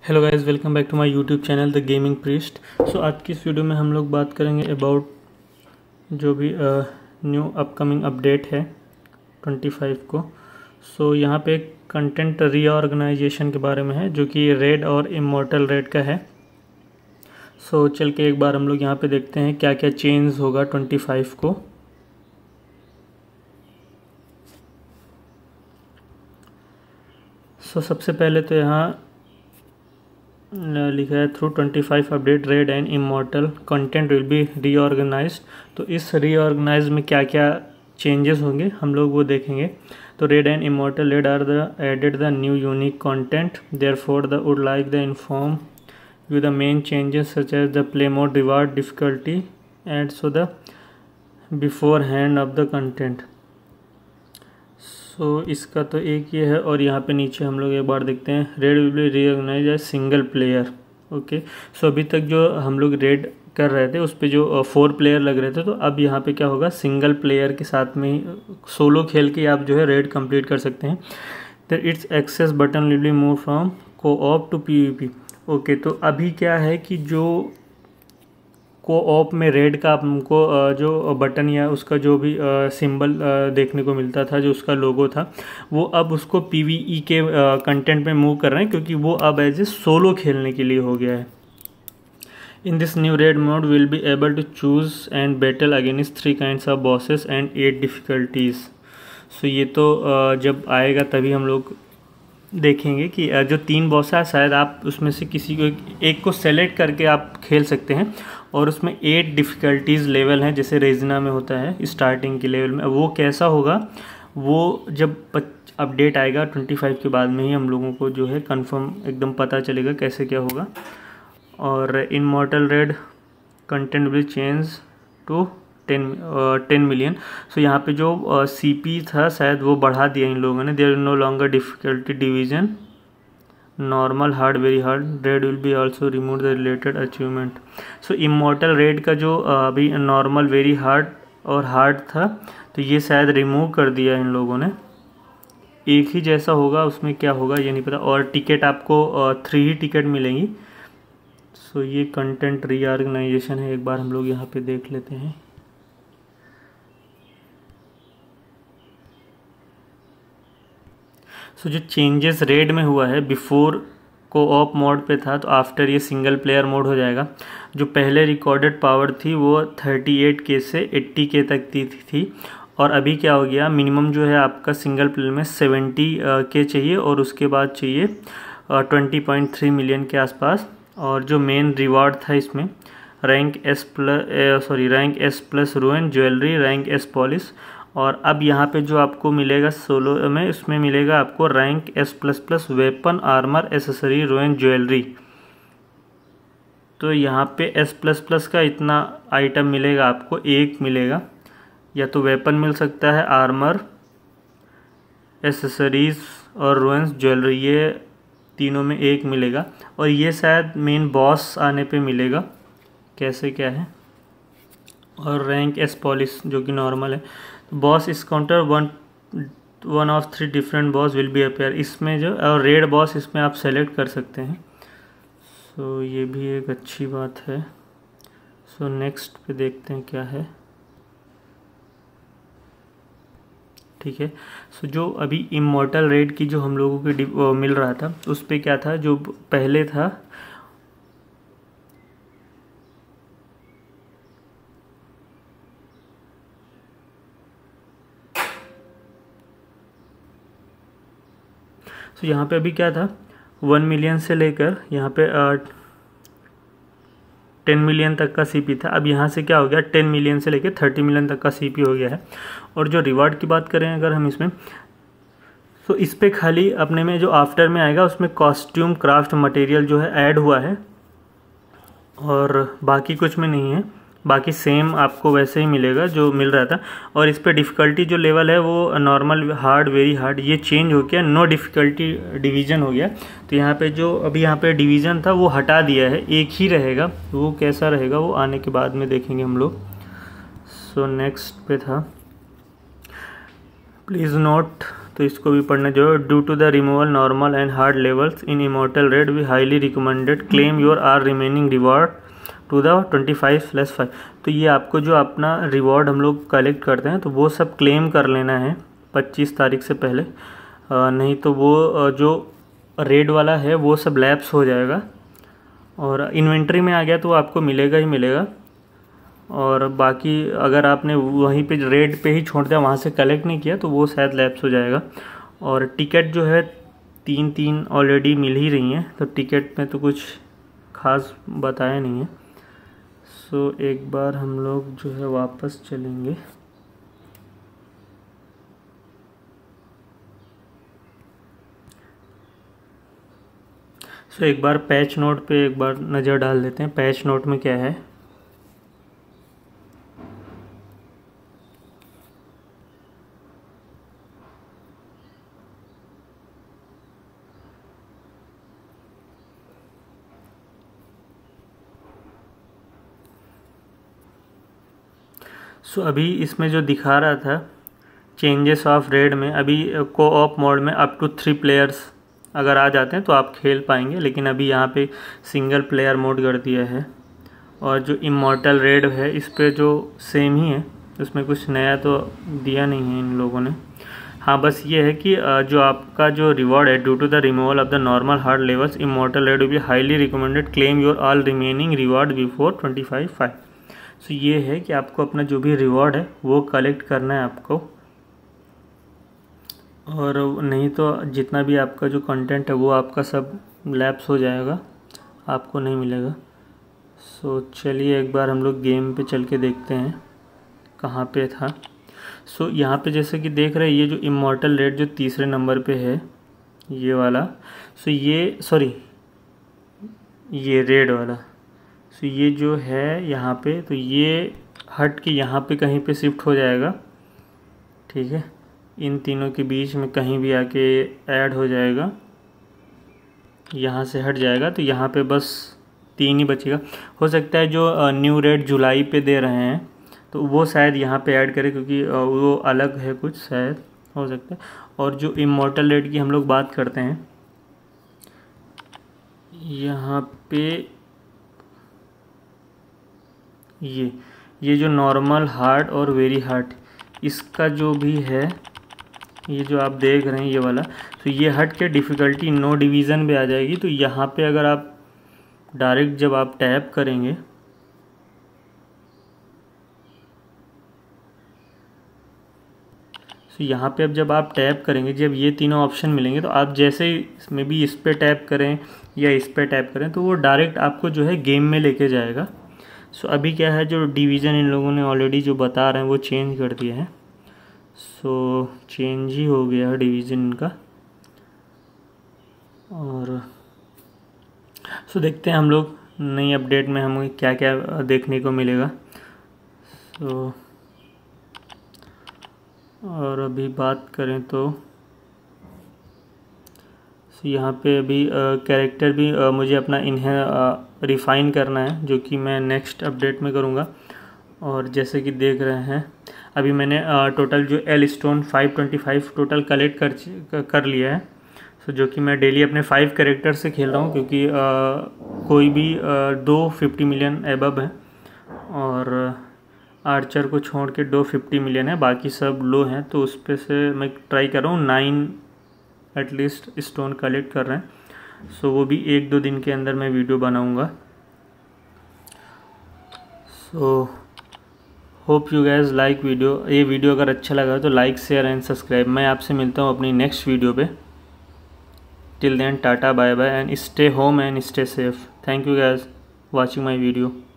Hello guys, welcome back to my YouTube channel the gaming priest. So आज की इस video में हम लोग बात करेंगे अबाउट जो भी न्यू अपकमिंग अपडेट है 25 को। सो यहाँ पे कंटेंट रीऑर्गेनाइजेशन के बारे में है जो कि रेड और इमॉर्टल रेड का है। सो चल के एक बार हम लोग यहाँ पे देखते हैं क्या क्या चेंज होगा 25 को। सो सबसे पहले तो यहाँ लिखा है through 25 update raid and immortal content will be reorganised. तो इस रीऑर्गेनाइज में क्या क्या चेंजेस होंगे हम लोग वो देखेंगे। तो raid and immortal raid are the added the new unique content therefore the would like the inform you the main changes such as the play mode reward difficulty and so the beforehand of the content. So इसका तो एक ये है और यहाँ पे नीचे हम लोग एक बार देखते हैं raid will be reorganise as single player. Okay, so अभी तक जो हम लोग रेड कर रहे थे उस पे जो 4 प्लेयर लग रहे थे, तो अब यहाँ पे क्या होगा, सिंगल प्लेयर के साथ में ही सोलो खेल के आप जो है रेड कंप्लीट कर सकते हैं। तो it's access button will be move from co-op to PvP। Okay, तो अभी क्या है कि जो को-ऑप में रेड का हमको जो बटन या उसका जो भी सिंबल देखने को मिलता था, जो उसका लोगो था, वो अब उसको PvE के कंटेंट में मूव कर रहे हैं क्योंकि वो अब एज ए सोलो खेलने के लिए हो गया है। In this new raid mode will be able to choose and battle against 3 kinds of bosses and 8 difficulties. So ये तो जब आएगा तभी हम लोग देखेंगे कि जो 3 बॉस है शायद आप उसमें से किसी को एक को सेलेक्ट करके आप खेल सकते हैं और उसमें 8 डिफ़िकल्टीज़ लेवल हैं, जैसे रेजिना में होता है स्टार्टिंग के लेवल में। वो कैसा होगा वो जब अपडेट आएगा 25 के बाद में ही हम लोगों को जो है कंफर्म एकदम पता चलेगा कैसे क्या होगा। और immortal raid content will change to 10 million. So यहाँ पे जो CP था शायद वो बढ़ा दिया इन लोगों ने। There no longer difficulty division normal hard very hard. Raid will be also remove the related achievement. So immortal raid का जो अभी नॉर्मल वेरी हार्ड और हार्ड था, तो ये शायद रिमूव कर दिया इन लोगों ने। एक ही जैसा होगा, उसमें क्या होगा ये नहीं पता। और टिकट आपको 3 ही टिकट मिलेंगी। सो ये कंटेंट रीऑर्गेनाइजेशन है, एक बार हम लोग यहाँ पे देख लेते हैं। सो जो चेंजेस रेड में हुआ है, बिफोर को-ऑप मोड पे था, तो आफ्टर ये सिंगल प्लेयर मोड हो जाएगा। जो पहले रिकॉर्डेड पावर थी वो 38K से 80K तक थी और अभी क्या हो गया, मिनिमम जो है आपका सिंगल प्लेयर में 70K चाहिए और उसके बाद चाहिए 20.3 मिलियन के आसपास। और जो मेन रिवार्ड था इसमें rank S plus ruin jewellery, rank S polish. और अब यहाँ पे जो आपको मिलेगा सोलो में, उसमें मिलेगा आपको rank S++ weapon armour accessory ruin jewellery. तो यहाँ पे S++ का इतना आइटम मिलेगा आपको, एक मिलेगा, या तो वेपन मिल सकता है, आर्मर, एसेसरीज और रूइंस ज्वेलरी, ये तीनों में एक मिलेगा। और ये शायद मेन बॉस आने पे मिलेगा, कैसे क्या है। और रैंक S पॉलिश जो कि नॉर्मल है। Boss is counter one of 3 different boss will be appear. इसमें जो और रेड बॉस इसमें आप सेलेक्ट कर सकते हैं। सो ये भी एक अच्छी बात है। सो नेक्स्ट पे देखते हैं क्या है। ठीक है, सो जो अभी इमॉर्टल रेड की जो हम लोगों को मिल रहा था, उस पे क्या था, जो पहले था तो यहाँ पे अभी क्या था, 1 मिलियन से लेकर यहाँ पे 10 मिलियन तक का CP था। अब यहाँ से क्या हो गया, 10 मिलियन से लेकर 30 मिलियन तक का CP हो गया है। और जो रिवार्ड की बात करें अगर हम इसमें, तो इस पे खाली अपने में जो आफ्टर में आएगा उसमें कॉस्ट्यूम क्राफ्ट मटेरियल जो है ऐड हुआ है और बाकी कुछ में नहीं है। बाकी सेम आपको वैसे ही मिलेगा जो मिल रहा था। और इस पे डिफ़िकल्टी जो लेवल है वो नॉर्मल हार्ड वेरी हार्ड ये चेंज हो गया, नो डिफ़िकल्टी डिवीज़न हो गया। तो यहाँ पे जो अभी यहाँ पे डिवीज़न था वो हटा दिया है, एक ही रहेगा। वो कैसा रहेगा वो आने के बाद में देखेंगे हम लोग। सो नेक्स्ट पे था प्लीज़ नोट तो इसको भी पढ़ना जो है, due to the removal normal and hard levels in immortal raid we highly recommended claim your are remaining reward to the 25+5। तो ये आपको जो अपना रिवॉर्ड हम लोग कलेक्ट करते हैं तो वो सब क्लेम कर लेना है 25 तारीख से पहले, नहीं तो वो जो रेड वाला है वो सब लैप्स हो जाएगा और इन्वेंट्री में आ गया तो आपको मिलेगा ही मिलेगा। और बाकी अगर आपने वहीं पे रेड पे ही छोड़ दिया, वहाँ से कलेक्ट नहीं किया तो वो शायद लैप्स हो जाएगा। और टिकट जो है 3 ऑलरेडी मिल ही रही हैं, तो टिकट में तो कुछ खास बताया नहीं है। सो एक बार हम लोग जो है वापस चलेंगे। सो एक बार पैच नोट पे एक बार नज़र डाल देते हैं, पैच नोट में क्या है। सो अभी इसमें जो दिखा रहा था चेंजेस ऑफ रेड में, अभी को-ऑप मोड में अप टू 3 प्लेयर्स अगर आ जाते हैं तो आप खेल पाएंगे, लेकिन अभी यहाँ पे सिंगल प्लेयर मोड कर दिया है। और जो इमॉर्टल रेड है इस पे जो सेम ही है, उसमें कुछ नया तो दिया नहीं है इन लोगों ने। हाँ बस ये है कि जो आपका जो रिवॉर्ड है, due to the removal of the normal hard levels immortal raid will be highly recommended claim your all remaining reward before 25/5। So ये है कि आपको अपना जो भी रिवॉर्ड है वो कलेक्ट करना है आपको, और नहीं तो जितना भी आपका जो कंटेंट है वो आपका सब लैप्स हो जाएगा, आपको नहीं मिलेगा। सो चलिए एक बार हम लोग गेम पे चल के देखते हैं कहाँ पे था। सो यहाँ पे जैसे कि देख रहे हैं ये जो इमॉर्टल रेड जो तीसरे नंबर पे है ये वाला, सो ये सॉरी ये रेड वाला, सो ये जो है यहाँ पे, तो ये हट के यहाँ पे कहीं पे शिफ्ट हो जाएगा, ठीक है। इन तीनों के बीच में कहीं भी आके ऐड हो जाएगा, यहाँ से हट जाएगा, तो यहाँ पे बस 3 ही बचेगा। हो सकता है जो न्यू रेड जुलाई पे दे रहे हैं तो वो शायद यहाँ पे ऐड करें, क्योंकि वो अलग है कुछ, शायद हो सकता है। और जो इमॉर्टल रेड की हम लोग बात करते हैं, यहाँ पे ये जो नॉर्मल हार्ड और वेरी हार्ड, इसका जो भी है ये जो आप देख रहे हैं ये वाला, तो ये हट के डिफ़िकल्टी नो डिवीज़न पे आ जाएगी। तो यहाँ पे अगर आप डायरेक्ट जब आप टैप करेंगे, तो यहाँ पे अब जब आप टैप करेंगे, जब ये तीनों ऑप्शन मिलेंगे, तो आप जैसे ही इसमें भी इस पर टैप करें या इस पर टैप करें तो वो डायरेक्ट आपको जो है गेम में लेके जाएगा। सो अभी क्या है, जो डिवीज़न इन लोगों ने ऑलरेडी जो बता रहे हैं वो चेंज कर दिया है। सो चेंज ही हो गया है डिवीज़न इनका। और सो देखते हैं हम लोग नई अपडेट में हमें क्या क्या देखने को मिलेगा। सो और अभी बात करें तो यहाँ पे अभी कैरेक्टर भी मुझे अपना इन्हें रिफ़ाइन करना है, जो कि मैं नेक्स्ट अपडेट में करूँगा। और जैसे कि देख रहे हैं अभी मैंने टोटल जो एल स्टोन 525 टोटल कलेक्ट कर लिया है। सो जो कि मैं डेली अपने 5 कैरेक्टर से खेल रहा हूँ, क्योंकि कोई भी 250 मिलियन एबव है और आर्चर को छोड़ के 250 मिलियन है, बाकी सब लो हैं। तो उस पे से मैं ट्राई कर रहा हूँ 9 एटलीस्ट स्टोन कलेक्ट कर रहे हैं। सो वो भी 1-2 दिन के अंदर मैं वीडियो बनाऊँगा। So hope you guys like video. ये वीडियो अगर अच्छा लगा तो लाइक शेयर एंड सब्सक्राइब। मैं आपसे मिलता हूँ अपनी नेक्स्ट वीडियो पे। Till then ta-ta bye bye and stay home and stay safe. Thank you guys watching my video.